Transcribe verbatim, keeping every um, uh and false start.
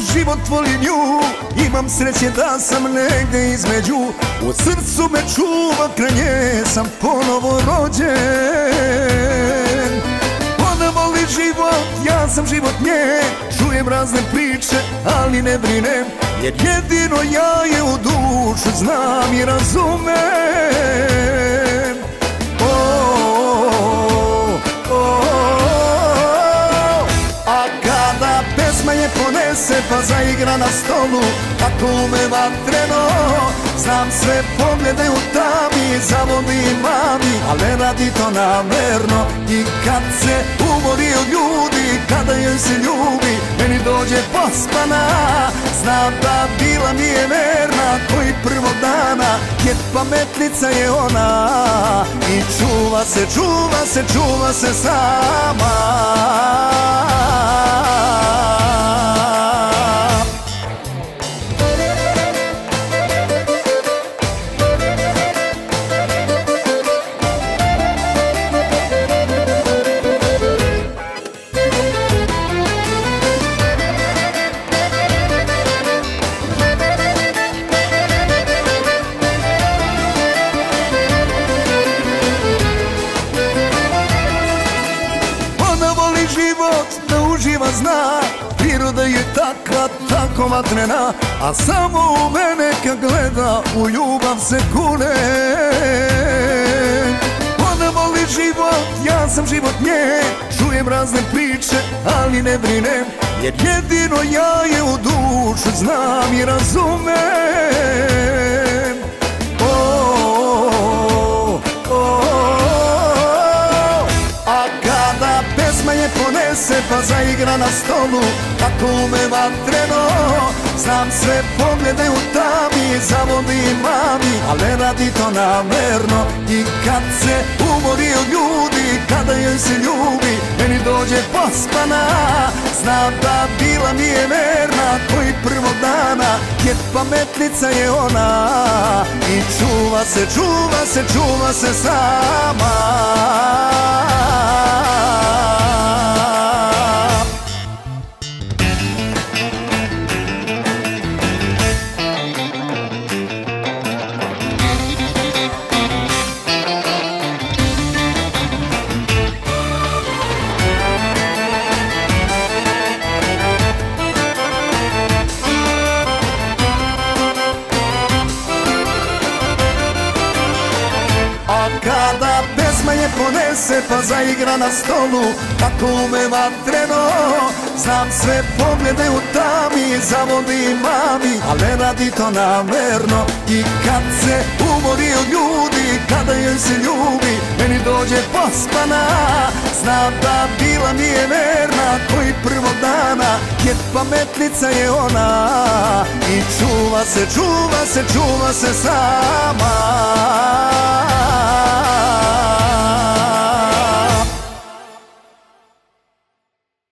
život volim nju. Imam sreće da sam negde između. U srcu me čuva, kraj nje sam ponovo rođen. Ona voli život, ja sam život nje. Čujem razne priče, ali ne brinem, jer jedino ja je u dušu znam i razumem. A kada pesma je ponese pa zaigra na stolu, tako me vatreno, znam sve poglede u tami, zavolim mami, ali ne radi to namerno. I kad se umori od ljudi, kada joj se ljubi, meni dođe pospana, znam da bila mi je verna, ko i prvog dana, jer pametnica je ona. I čuva se, čuva se, čuva se sama. Život da uživa zna, priroda je takva, tako vatrena, a samo u mene kad gleda u ljubav se kune. Ona voli život, ja sam život nje, čujem razne priče, ali ne brinem, jer jedino ja je u dušu znam i razumem. Pesma je ponese pa zaigra na stolu, tako me vatreno, znam sve poglede u tami, zavolim mami, ali ne radi to namerno. I kad se umori od ljudi, kada joj se ljubi, meni dođe pospana, znam da bila mi je verna, ko i prvog dana, jer pametnica je ona. I čuva se, čuva se, čuva se sama. Kada pesma je ponese pa zaigra na stolu, tako me vatreno, znam sve poglede u tami, zavolim mami, ali ne radi to namerno. I kad se umori od ljudi, kada joj se ljubi, meni dođe pospana, znam da bila mi je verna, ko i prvog dana, jer pametnica je ona. I čuva se, čuva se, čuva se sama.